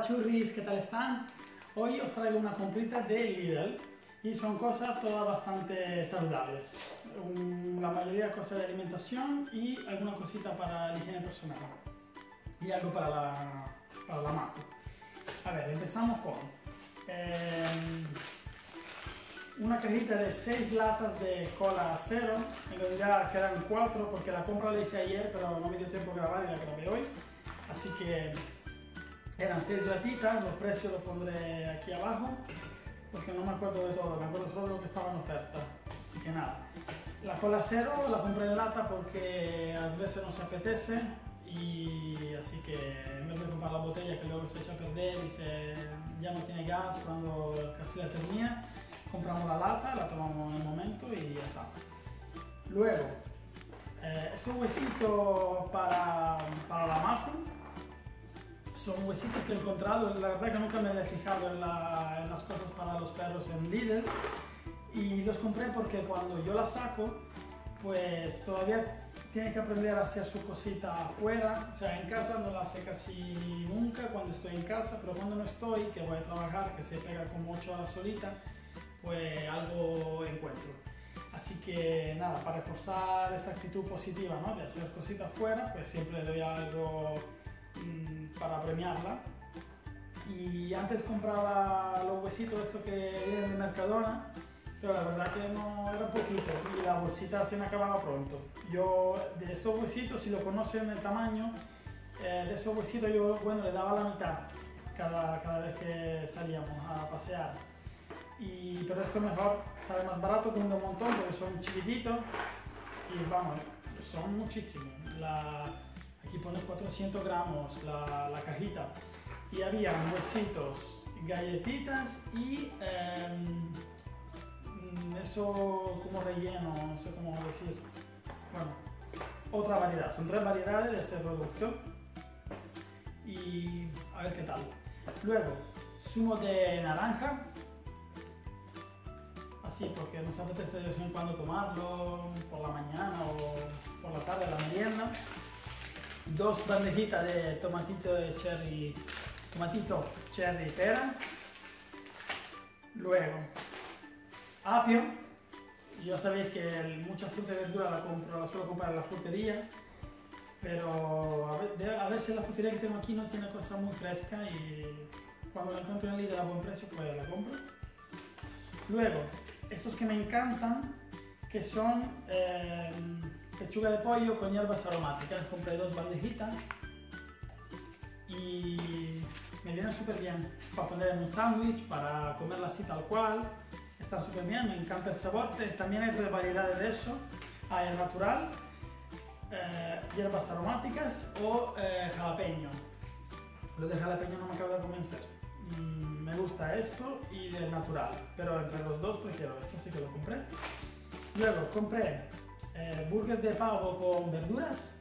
churris, ¿qué tal están? Hoy os traigo una comprita de Lidl y son cosas todas bastante saludables. La mayoría cosas de alimentación y alguna cosita para la higiene personal y algo para la moto. A ver, empezamos con una cajita de 6 latas de cola cero. En realidad quedan 4 porque la compra la hice ayer, pero no me dio tiempo de grabar y la grabé hoy. Así que eran 6 latitas, los precios los pondré aquí abajo porque no me acuerdo de todo, me acuerdo solo de lo que estaba en oferta. Así que nada, la cola cero la compré en lata porque a veces nos apetece y así que en vez de comprar la botella que luego se echa a perder y ya no tiene gas cuando casi la termina, compramos la lata, la tomamos en el momento y ya está. Luego, estos huesitos para la muffin son huesitos que he encontrado, la verdad que nunca me había fijado en las cosas para los perros en Lidl y los compré porque cuando yo la saco, pues todavía tiene que aprender a hacer su cosita afuera, o sea, en casa no la hace casi nunca cuando estoy en casa, pero cuando no estoy, que voy a trabajar, que se pega como 8 horas solita, pues algo encuentro. Así que nada, para reforzar esta actitud positiva, ¿no?, de hacer cositas afuera, pues siempre le doy algo para premiarla. Y antes compraba los huesitos estos que vienen de Mercadona, pero la verdad que no era poquito y la bolsita se me acababa pronto. Yo de estos huesitos, si lo conocen el tamaño, de esos huesitos yo, bueno, le daba la mitad cada vez que salíamos a pasear. Pero esto mejor, sale más barato, cuesta un montón porque son chiquititos y vamos, son muchísimos. Aquí pone 400 gramos la cajita y había huesitos, galletitas y eso como relleno, no sé cómo decir, bueno, otra variedad, son 3 variedades de ese producto y a ver qué tal. Luego, zumo de naranja, así porque nos apetece de vez en cuando tomarlo por la mañana o por la tarde a la merienda. 2 bandejitas de tomatito cherry pera. Luego, apio. Ya sabéis que mucha fruta y verdura la suelo comprar en la frutería, pero a veces la frutería que tengo aquí no tiene cosas muy frescas y cuando la encuentro en Lidl a buen precio, pues la compro. Luego, estos que me encantan, que son pechuga de pollo con hierbas aromáticas. Compré 2 bandejitas y me vienen súper bien para poner en un sándwich, para comerla así tal cual. Están súper bien, me encanta el sabor. También hay 3 variedades de eso. Hay el natural, hierbas aromáticas o jalapeño. Lo de jalapeño no me acaba de convencer. Me gusta esto y el natural, pero entre los dos prefiero esto, así que lo compré. Luego compré burger de pavo con verduras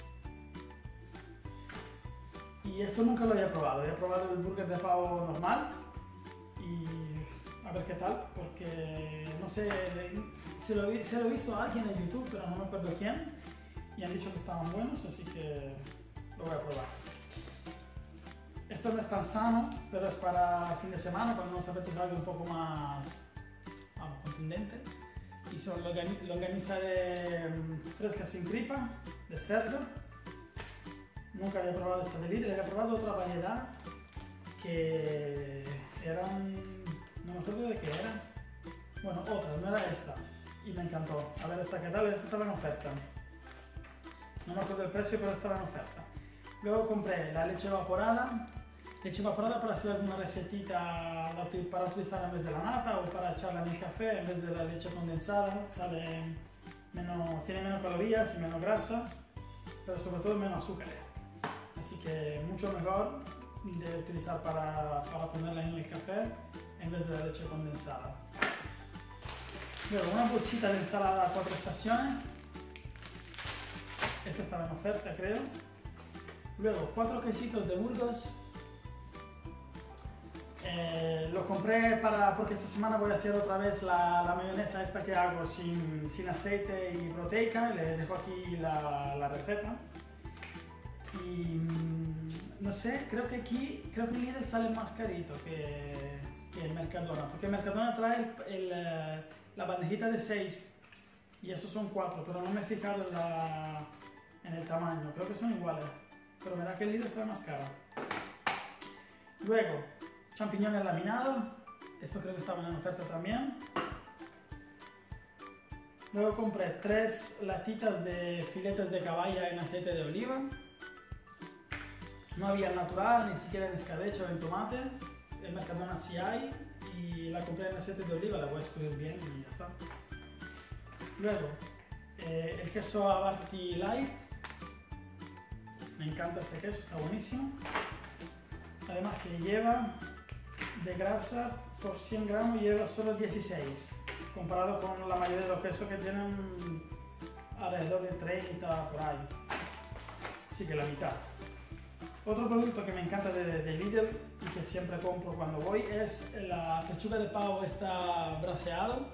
y esto nunca lo había probado el burger de pavo normal y a ver qué tal, porque no sé, se lo he visto a alguien en YouTube, pero no me acuerdo quién, y han dicho que estaban buenos, así que lo voy a probar. Esto no es tan sano, pero es para fin de semana, cuando nos apetece algo un poco más contundente. Y son longaniza fresca sin tripa, de cerdo. Nunca había probado esta de Lidl, había probado otra variedad que eran, no me acuerdo de qué era. Bueno, otra, no era esta. Y me encantó. A ver esta qué tal, esta estaba en oferta. No me acuerdo del precio, pero estaba en oferta. Luego compré la leche evaporada para hacer alguna recetita para utilizar en vez de la nata o para echarla en el café en vez de la leche condensada. Tiene menos calorías y menos grasa, pero sobre todo menos azúcar. Así que mucho mejor de utilizar para ponerla en el café en vez de la leche condensada. Luego una bolsita de ensalada 4 estaciones. Esta estaba en oferta, creo. Luego 4 quesitos de Burgos. Los compré porque esta semana voy a hacer otra vez la mayonesa esta que hago sin aceite y proteica. Les dejo aquí la receta. Y no sé, creo que el Lidl sale más carito que el Mercadona, porque el Mercadona trae la bandejita de 6 y esos son 4, pero no me he fijado en el tamaño, creo que son iguales, pero verá que el Lidl sale más caro. Luego, champiñones laminados, esto creo que estaban en oferta también. Luego compré 3 latitas de filetes de caballa en aceite de oliva. No había natural, ni siquiera en escabeche o en tomate. En Mercadona sí hay y la compré en aceite de oliva, la voy a escurrir bien y ya está. Luego, el queso Abarti Light. Me encanta este queso, está buenísimo. Además que lleva de grasa por 100 gramos lleva solo 16, comparado con la mayoría de los quesos que tienen alrededor de 30 por ahí. Así que la mitad. Otro producto que me encanta de Lidl y que siempre compro cuando voy es la pechuga de pavo braseado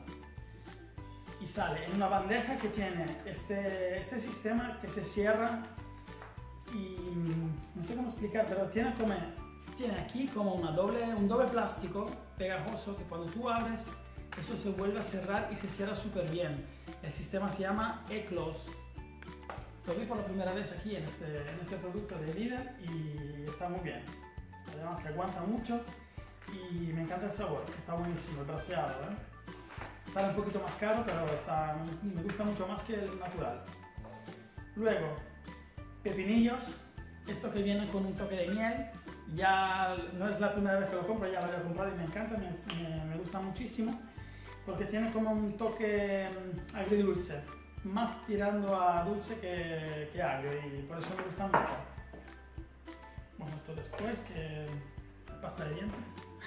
y sale en una bandeja que tiene este sistema que se cierra y no sé cómo explicar, pero tiene aquí como un doble plástico pegajoso que cuando tú abres eso se vuelve a cerrar y se cierra súper bien. El sistema se llama E-Close. Lo vi por la primera vez aquí en este producto de Lidl y está muy bien. Además que aguanta mucho y me encanta el sabor, está buenísimo, el braseado. Sale un poquito más caro, pero me gusta mucho más que el natural. Luego, pepinillos, esto que viene con un toque de miel. Ya no es la primera vez que lo compro, ya lo había comprado y me encanta, me gusta muchísimo porque tiene como un toque agridulce, más tirando a dulce que agrio y por eso me gusta mucho. Bueno, esto después, que pasta de dientes.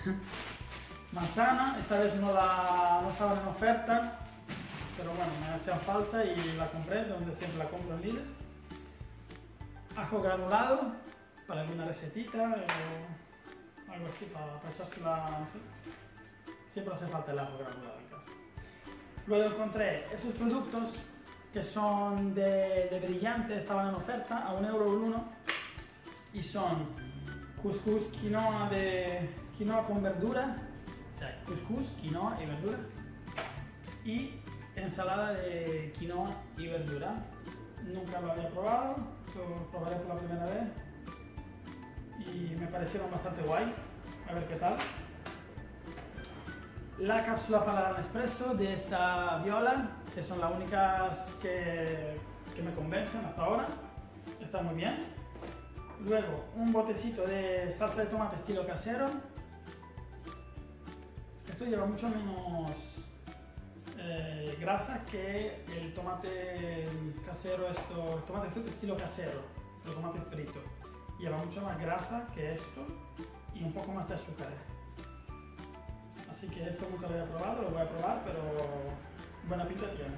Manzana, esta vez no estaba en oferta, pero bueno, me hacía falta y la compré, donde siempre la compro en Lidl. Ajo granulado, para alguna recetita o algo así, para echársela, no sé. Siempre hace falta el ajo granulado en casa. Luego encontré esos productos que son de brillante, estaban en oferta a €1 el uno y son couscous quinoa con verdura, o sea, couscous, quinoa y verdura y ensalada de quinoa y verdura. Nunca lo había probado, lo probaré por la primera vez y me parecieron bastante guay, a ver qué tal. La cápsula para el Nespresso de esta Viola, que son las únicas que me convencen hasta ahora, está muy bien. Luego un botecito de salsa de tomate estilo casero. Esto lleva mucho menos grasa que el tomate casero, el tomate frito estilo casero, el tomate frito. Lleva mucho más grasa que esto y un poco más de azúcar. Así que esto nunca lo había probado, lo voy a probar, pero buena pinta tiene.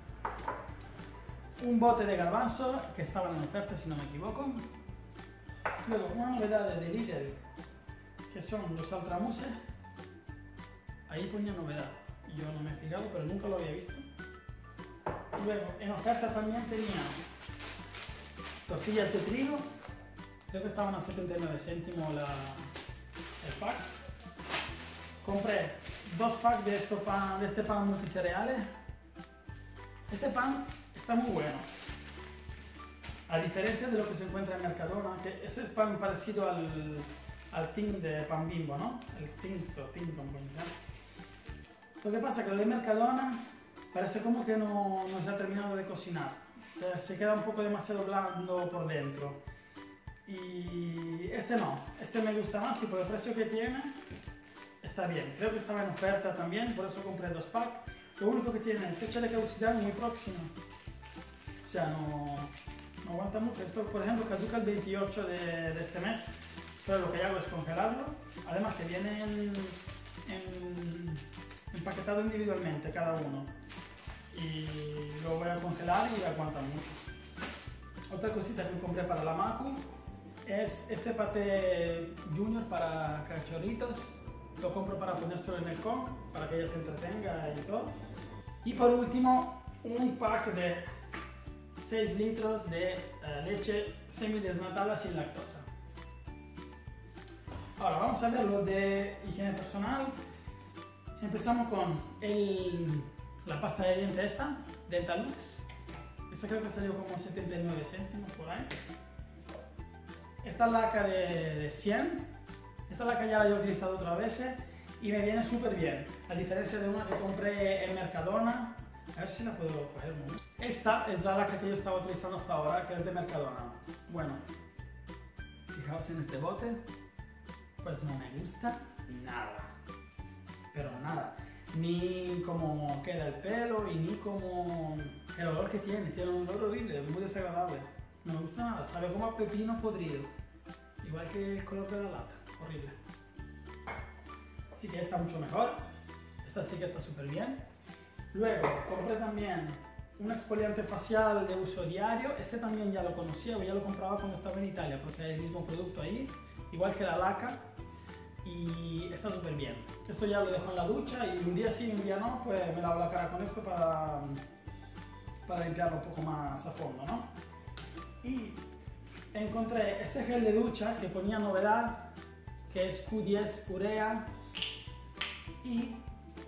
Un bote de garbanzo que estaban en oferta si no me equivoco. Luego una novedad de Lidl que son los saltramuses. Ahí ponía novedad, yo no me he fijado, pero nunca lo había visto. Luego en oferta también tenía tortillas de trigo, creo que estaban a 79 céntimos el pack. Compré 2 packs de este pan multicereales. Este pan está muy bueno. A diferencia de lo que se encuentra en Mercadona, que ese es pan parecido al tin de pan Bimbo, ¿no? El Tins o tin con pan. Lo que pasa es que el de Mercadona parece como que no se ha terminado de cocinar. Se queda un poco demasiado blando por dentro. Y este no, este me gusta más y por el precio que tiene está bien. Creo que estaba en oferta también, por eso compré 2 packs. Lo único que tiene fecha de caducidad muy próxima. O sea, no aguanta mucho. Esto, por ejemplo, caduca el 28 de este mes. Pero lo que hago es congelarlo. Además que vienen empaquetado individualmente cada uno. Y lo voy a congelar y aguanta mucho. Otra cosita que compré para la Macu es este paté junior para cachorritos. Lo compro para ponérselo en el con, para que ella se entretenga y todo. Y por último, un pack de 6 litros de leche semidesnatada sin lactosa. Ahora vamos a ver lo de higiene personal. Empezamos con la pasta de dientes esta, Dentalux. Esta creo que salió como 79 céntimos por ahí. Esta laca de 100. Esta laca ya la he utilizado otras veces y me viene súper bien. A diferencia de una que compré en Mercadona. A ver si la puedo coger un momento. Esta es la laca que yo estaba utilizando hasta ahora, que es de Mercadona. Bueno, fijaos en este bote. Pues no me gusta nada. Pero nada. Ni como queda el pelo y ni como el olor que tiene. Tiene un olor horrible, muy desagradable. No me gusta nada. Sabe como a pepino podrido. Igual que el color de la lata. Horrible. Así que esta mucho mejor. Esta sí que está súper bien. Luego compré también un exfoliante facial de uso diario. Este también ya lo conocía, ya lo compraba cuando estaba en Italia porque hay el mismo producto ahí, igual que la laca, y está súper bien. Esto ya lo dejo en la ducha y un día sí, un día no, pues me lavo la cara con esto para limpiarlo un poco más a fondo, ¿no? Y encontré este gel de ducha que ponía novedad, que es Q10 Urea, y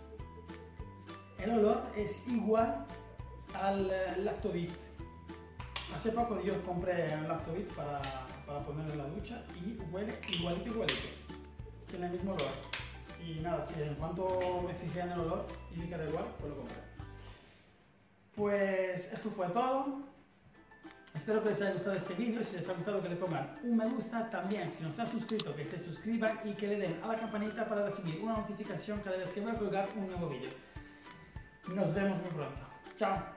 el olor es igual al Lactovit. Hace poco yo compré un Lactovit para ponerlo en la ducha y huele igualito. Tiene el mismo olor. Y nada, si en cuanto me fijé en el olor y vi que era igual, pues lo compré. Pues esto fue todo. Espero que les haya gustado este vídeo. Si les ha gustado, que le pongan un me gusta. También, si no se han suscrito, que se suscriban y que le den a la campanita para recibir una notificación cada vez que voy a colgar un nuevo vídeo. Nos vemos muy pronto. Chao.